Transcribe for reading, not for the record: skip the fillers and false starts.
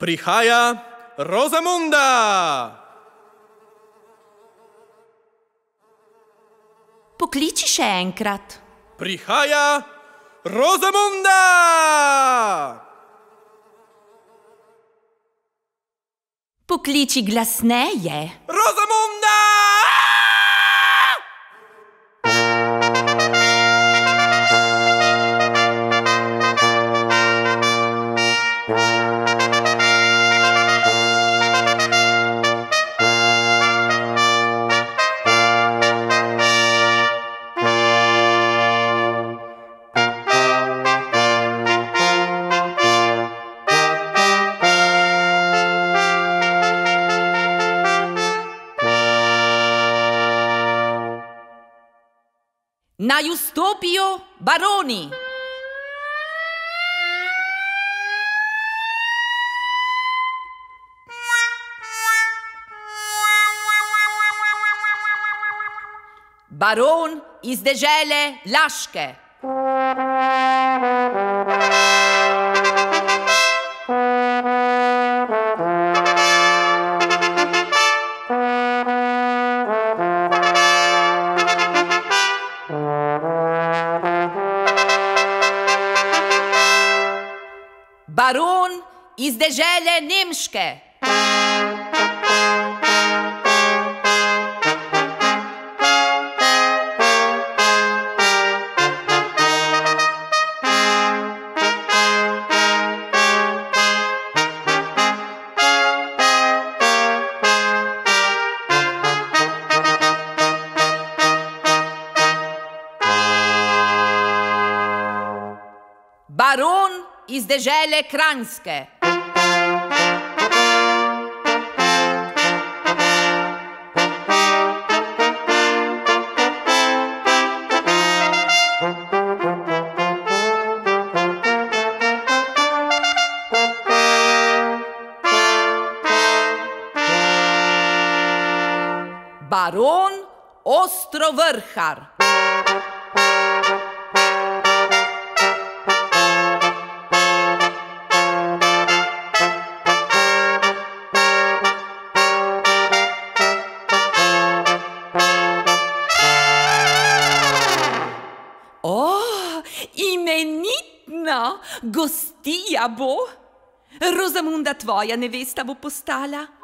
Prihaja Rozamunda! Pokliči še enkrat. Prihaja Rozamunda! Pokliči glasneje. Rozamunda! Naj vstopijo baroni. Baron iz dežele Laške. Baron iz dežele Nemške. Baron iz dežele Kranjske. Baron Ostrovrhar. Imenitna gostija bo. Rozamunda tvoja nevesta bo postala.